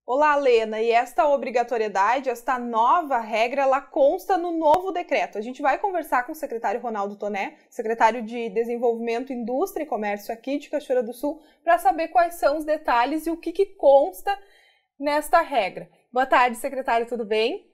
Olá, Lena. E esta obrigatoriedade, esta nova regra, ela consta no novo decreto. A gente vai conversar com o secretário Ronaldo Toné, secretário de Desenvolvimento, Indústria e Comércio aqui de Cachoeira do Sul, para saber quais são os detalhes e o que consta nesta regra. Boa tarde, secretário, tudo bem?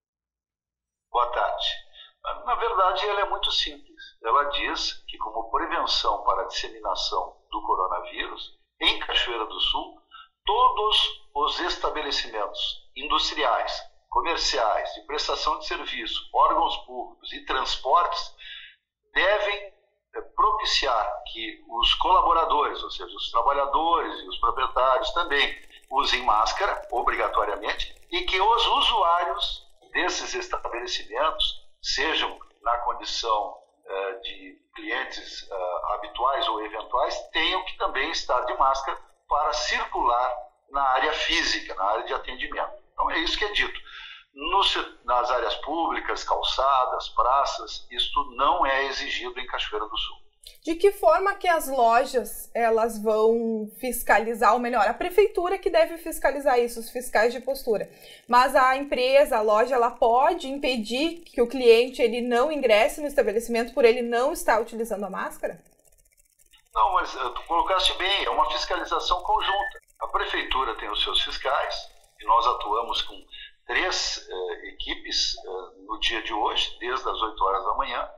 Boa tarde. Na verdade, ela é muito simples. Ela diz que, como prevenção para a disseminação do coronavírus, em Cachoeira do Sul, todos os estabelecimentos industriais, comerciais, de prestação de serviço, órgãos públicos e transportes devem propiciar que os colaboradores, ou seja, os trabalhadores e os proprietários também usem máscara, obrigatoriamente, e que os usuários desses estabelecimentos, sejam na condição de clientes habituais ou eventuais, tenham que também estar de máscara para circular na área física, na área de atendimento. Então é isso que é dito. Nas áreas públicas, calçadas, praças, isto não é exigido em Cachoeira do Sul. De que forma que as lojas elas vão fiscalizar, ou melhor, a prefeitura que deve fiscalizar isso, os fiscais de postura. Mas a empresa, a loja, ela pode impedir que o cliente ele não ingresse no estabelecimento por ele não estar utilizando a máscara? Não, mas tu colocaste bem, é uma fiscalização conjunta. A prefeitura tem os seus fiscais, e nós atuamos com 3 equipes no dia de hoje, desde as 8 horas da manhã,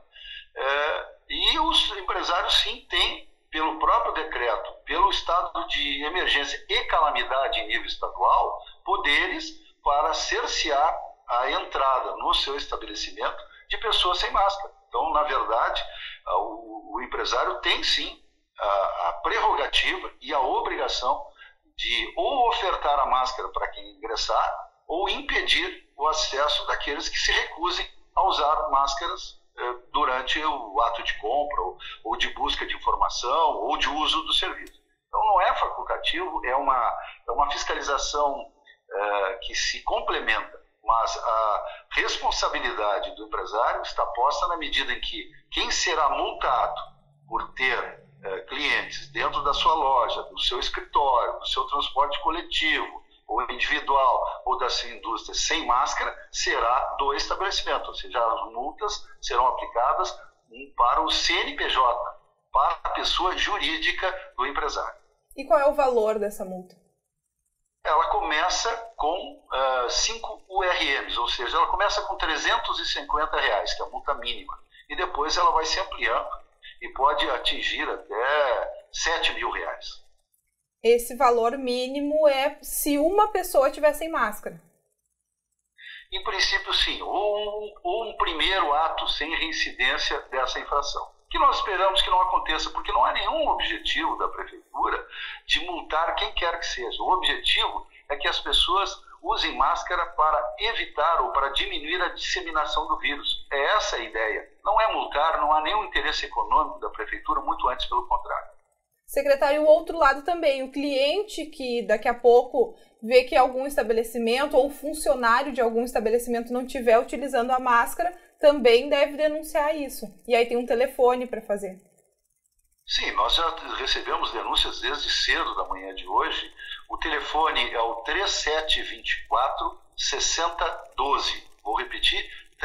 e os empresários sim têm, pelo próprio decreto, pelo estado de emergência e calamidade em nível estadual, poderes para cercear a entrada no seu estabelecimento de pessoas sem máscara. Então, na verdade, o empresário tem sim a prerrogativa e a obrigação de ou ofertar a máscara para quem ingressar ou impedir o acesso daqueles que se recusem a usar máscaras durante o ato de compra ou de busca de informação ou de uso do serviço. Então não é facultativo, é uma fiscalização que se complementa, mas a responsabilidade do empresário está posta na medida em que quem será multado por ter clientes dentro da sua loja, do seu escritório, do seu transporte coletivo, ou individual, ou da sua indústria sem máscara, será do estabelecimento. Ou seja, as multas serão aplicadas para o CNPJ, para a pessoa jurídica do empresário. E qual é o valor dessa multa? Ela começa com 5 URMs, ou seja, ela começa com R$350, que é a multa mínima, e depois ela vai se ampliando e pode atingir até R$7.000. Esse valor mínimo é se uma pessoa tiver sem máscara? Em princípio, sim. Ou um primeiro ato sem reincidência dessa infração. Que nós esperamos que não aconteça, porque não há nenhum objetivo da prefeitura de multar quem quer que seja. O objetivo é que as pessoas usem máscara para evitar ou para diminuir a disseminação do vírus. É essa a ideia. Não é multar, não há nenhum interesse econômico da prefeitura, muito antes pelo contrário. Secretário, o outro lado também, o cliente que daqui a pouco vê que algum estabelecimento ou funcionário de algum estabelecimento não estiver utilizando a máscara, também deve denunciar isso. E aí tem um telefone para fazer. Sim, nós já recebemos denúncias desde cedo da manhã de hoje. O telefone é o 3724-6012. Vou repetir,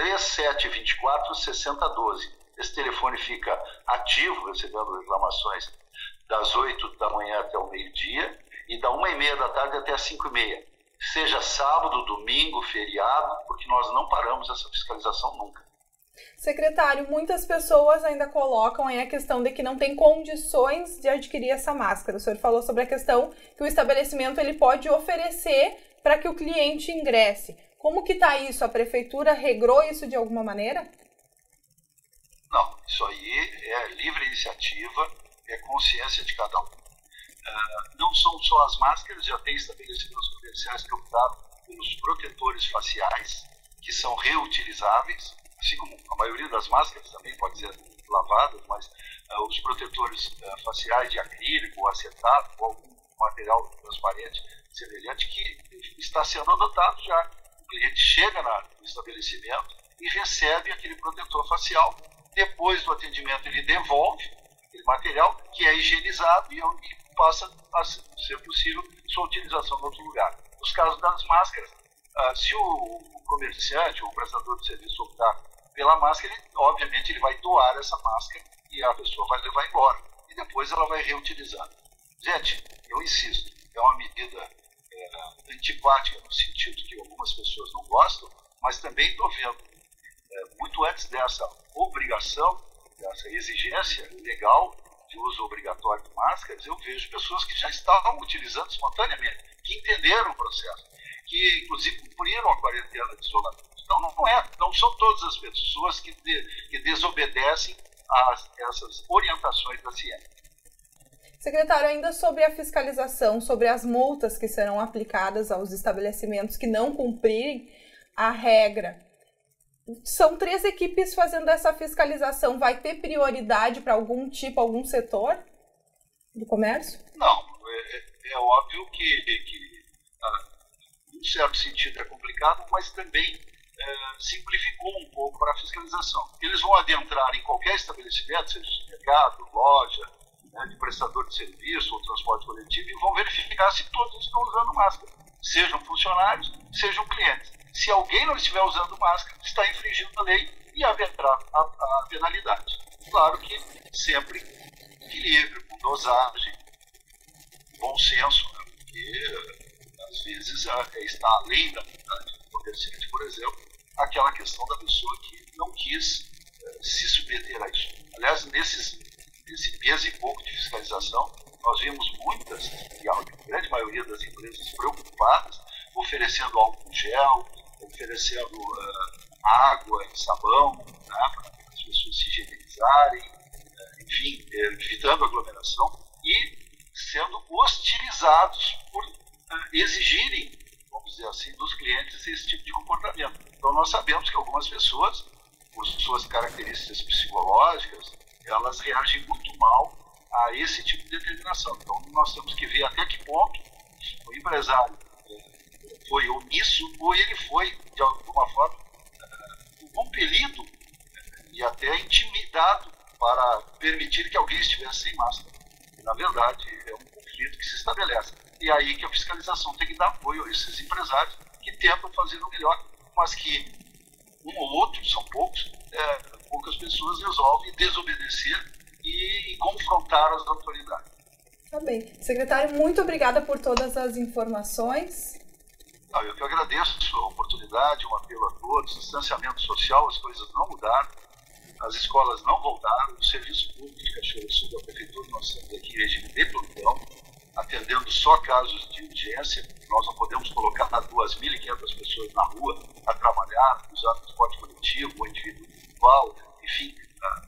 3724-6012. Esse telefone fica ativo, recebendo reclamações das 8 da manhã até o meio-dia e da 1h30 da tarde até as 5h30. Seja sábado, domingo, feriado, porque nós não paramos essa fiscalização nunca. Secretário, muitas pessoas ainda colocam aí a questão de que não tem condições de adquirir essa máscara. O senhor falou sobre a questão que o estabelecimento ele pode oferecer para que o cliente ingresse. Como que está isso? A prefeitura regrou isso de alguma maneira? Não, isso aí é livre iniciativa, é consciência de cada um. Não são só as máscaras, já tem estabelecimentos comerciais que optaram pelos protetores faciais, que são reutilizáveis, assim como a maioria das máscaras também pode ser lavadas, mas os protetores faciais de acrílico ou acetato ou algum material transparente semelhante que está sendo adotado já. O cliente chega no estabelecimento e recebe aquele protetor facial. Depois do atendimento ele devolve aquele material que é higienizado e passa a ser possível sua utilização em outro lugar. os casos das máscaras. Se o comerciante ou o prestador de serviço optar pela máscara, obviamente ele vai doar essa máscara e a pessoa vai levar embora. E depois ela vai reutilizar. Gente, eu insisto, é uma medida antipática no sentido que algumas pessoas não gostam, mas também estou vendo, muito antes dessa obrigação, dessa exigência legal de uso obrigatório de máscaras, eu vejo pessoas que já estavam utilizando espontaneamente, que entenderam o processo, que inclusive cumpriram a quarentena de isolamento. Então não são todas as pessoas que desobedecem a essas orientações da ciência. Secretário, ainda sobre a fiscalização, sobre as multas que serão aplicadas aos estabelecimentos que não cumprirem a regra. São 3 equipes fazendo essa fiscalização. Vai ter prioridade para algum setor do comércio? Não, é óbvio que em certo sentido é complicado, mas também simplificou um pouco para a fiscalização. Eles vão adentrar em qualquer estabelecimento, seja de mercado, loja, de prestador de serviço ou transporte coletivo, e vão verificar se todos estão usando máscara, sejam funcionários, sejam clientes. Se alguém não estiver usando máscara, está infringindo a lei e haverá a penalidade. Claro que sempre equilíbrio, com dosagem, bom senso, né? Porque às vezes está além da vontade do comerciante, por exemplo, aquela questão da pessoa que não quis se submeter a isso. Aliás, nesse mês e pouco de fiscalização, nós vimos muitas, e a grande maioria das empresas preocupadas, oferecendo álcool gel, oferecendo água e sabão, né, para as pessoas se higienizarem, enfim, evitando aglomeração e sendo hostilizados por exigirem, vamos dizer assim, dos clientes esse tipo de comportamento. Então nós sabemos que algumas pessoas, por suas características psicológicas, elas reagem muito mal a esse tipo de determinação. Então nós temos que ver até que ponto o empresário foi omisso ou ele foi, de alguma forma, compelido e até intimidado para permitir que alguém estivesse sem máscara. Na verdade, é um conflito que se estabelece. E é aí que a fiscalização tem que dar apoio a esses empresários que tentam fazer o melhor, mas que um ou outro, são poucos, poucas pessoas resolvem desobedecer e confrontar as autoridades. Tá bem. Secretário, muito obrigada por todas as informações. Eu que agradeço a oportunidade, um apelo a todos, distanciamento social, as coisas não mudaram, as escolas não voltaram, o serviço público de Cachoeira do Sul da Prefeitura, nós estamos aqui em regime de plantão, atendendo só casos de urgência. Nós não podemos colocar 2.500 pessoas na rua a trabalhar, usar transporte coletivo ou individual, enfim,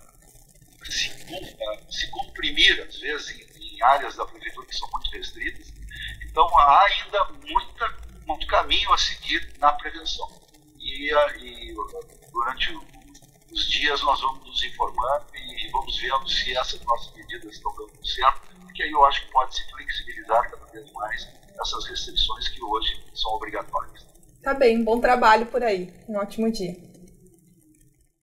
se comprimir, às vezes, em áreas da Prefeitura que são muito restritas. Então, há ainda muito caminho a seguir na prevenção. E durante os dias nós vamos nos informando e vamos vendo se essas nossas medidas estão dando certo, porque aí eu acho que pode se flexibilizar cada vez mais essas restrições que hoje são obrigatórias. Tá bem, bom trabalho por aí. Um ótimo dia.